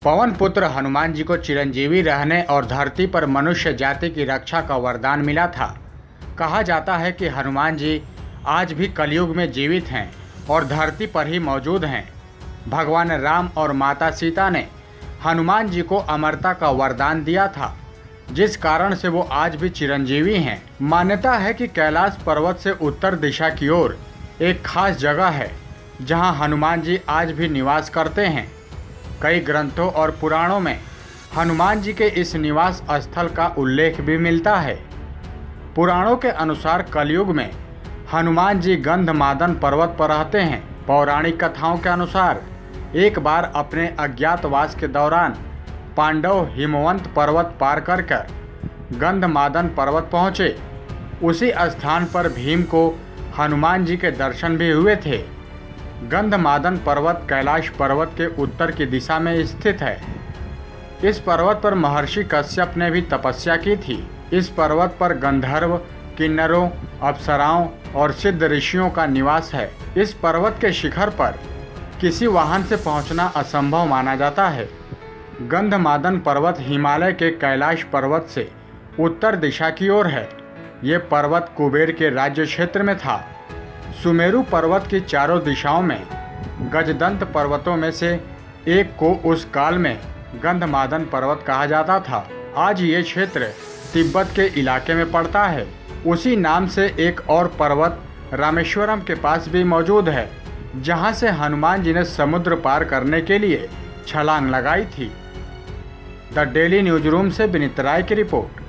पवन पुत्र हनुमान जी को चिरंजीवी रहने और धरती पर मनुष्य जाति की रक्षा का वरदान मिला था। कहा जाता है कि हनुमान जी आज भी कलयुग में जीवित हैं और धरती पर ही मौजूद हैं। भगवान राम और माता सीता ने हनुमान जी को अमरता का वरदान दिया था, जिस कारण से वो आज भी चिरंजीवी हैं। मान्यता है कि कैलाश पर्वत से उत्तर दिशा की ओर एक खास जगह है जहां हनुमान जी आज भी निवास करते हैं। कई ग्रंथों और पुराणों में हनुमान जी के इस निवास स्थल का उल्लेख भी मिलता है। पुराणों के अनुसार कलयुग में हनुमान जी गंधमादन पर्वत पर रहते हैं। पौराणिक कथाओं के अनुसार एक बार अपने अज्ञातवास के दौरान पांडव हिमवंत पर्वत पार कर गंधमादन पर्वत पहुँचे। उसी स्थान पर भीम को हनुमान जी के दर्शन भी हुए थे। गंधमादन पर्वत कैलाश पर्वत के उत्तर की दिशा में स्थित है। इस पर्वत पर महर्षि कश्यप ने भी तपस्या की थी। इस पर्वत पर गंधर्व, किन्नरों, अप्सराओं और सिद्ध ऋषियों का निवास है। इस पर्वत के शिखर पर किसी वाहन से पहुंचना असंभव माना जाता है। गंधमादन पर्वत हिमालय के कैलाश पर्वत से उत्तर दिशा की ओर है। ये पर्वत कुबेर के राज्य क्षेत्र में था। सुमेरु पर्वत की चारों दिशाओं में गजदंत पर्वतों में से एक को उस काल में गंधमादन पर्वत कहा जाता था। आज ये क्षेत्र तिब्बत के इलाके में पड़ता है। उसी नाम से एक और पर्वत रामेश्वरम के पास भी मौजूद है, जहां से हनुमान जी ने समुद्र पार करने के लिए छलांग लगाई थी। द डेली न्यूज रूम से विनीत राय की रिपोर्ट।